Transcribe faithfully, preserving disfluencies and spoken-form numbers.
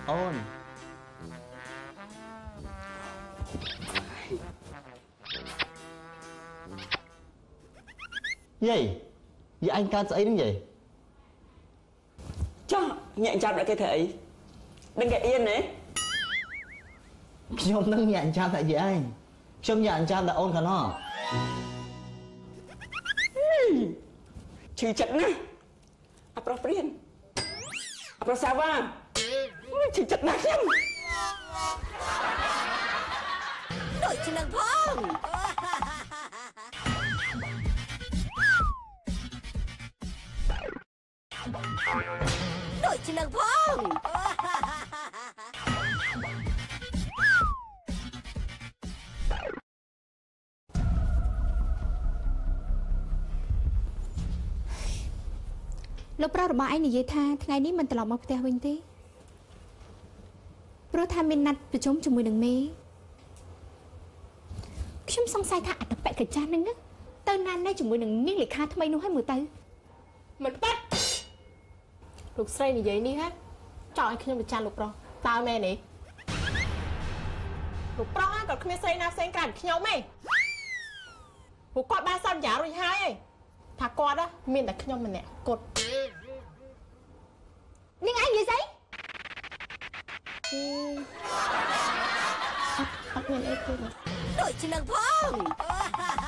ôn gì vậy anh can ấy đứng gì cho nhẹ chạm lại cái thể đừng cái yên đấy ខ្ញុំនឹងញាក់ចាំតែយាយខ្ញុំញាក់ចាំតែអូនខាងនោះឈឺចិត្តណាស់អាប្រុសព្រៀនអាប្រុសសាវ៉ាឈឺចិត្តណាស់ខ្ញុំដូចជានឹងផងដូចជានឹងផងលោកប្រុសរបស់ឯងនិយាយថាថ្ងៃនេះមិនត្រឡប់មកផ្ទះវិញទេព្រោះថាមានណាត់ប្រជុំជាមួយនឹងមេខ្ញុំសង្ស័យថាអត្តបកិច្ចហ្នឹងទៅណាននេះជាមួយនឹងនាងលេខាថ្មីនោះឲ្យមើលទៅមិនបាត់លោកស្រីនិយាយនេះហ៎ចង់ឲ្យខ្ញុំពិចារណាលោកប្រុសតើមែនទេលោកប្រុសក៏គ្មានស្រីណាផ្សេងក្រៅពីខ្ញុំទេពួកគាត់បានសន្យារួចហើយថាគាត់មានតែខ្ញុំម្នាក់គត់នាងឯងនិយាយស្អីអត់អត់មានអីទេដូចជានឹងផង